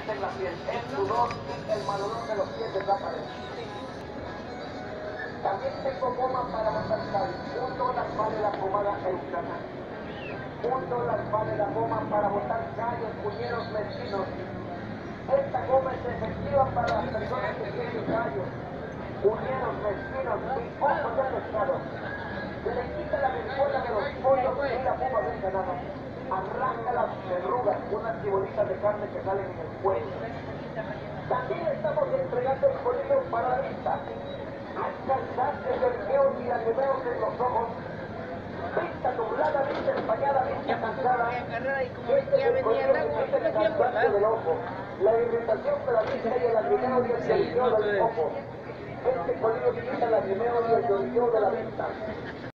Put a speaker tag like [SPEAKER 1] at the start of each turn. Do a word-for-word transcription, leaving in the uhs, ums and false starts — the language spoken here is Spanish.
[SPEAKER 1] lesiones en la piel, el sudor, el mal olor de los pies desaparece. También tengo goma para botar callos. Un dólar vale la pomada Eucana. Un dólar vale la goma para botar callos, puñeros, vecinos. Esta goma es efectiva para las personas que tienen callos, puñeros, vecinos, ojos de pescado. Se le quita la vergüenza de los pollos y la puma del ganado. Arranca las verrugas, unas chibolitas de carne que salen en el cuello. También estamos entregando el colillo para la vista. Hay cansantes, vergueos y lagrimeos en los ojos. Vista nublada, vista empañada, vista cansada. Este es el colillo que quita el cansancio del ojo, la irritación de la vista y el lagrimeo y el lloriqueo del ojo. Este colillo quita el lagrimeo y el lloriqueo de la vista.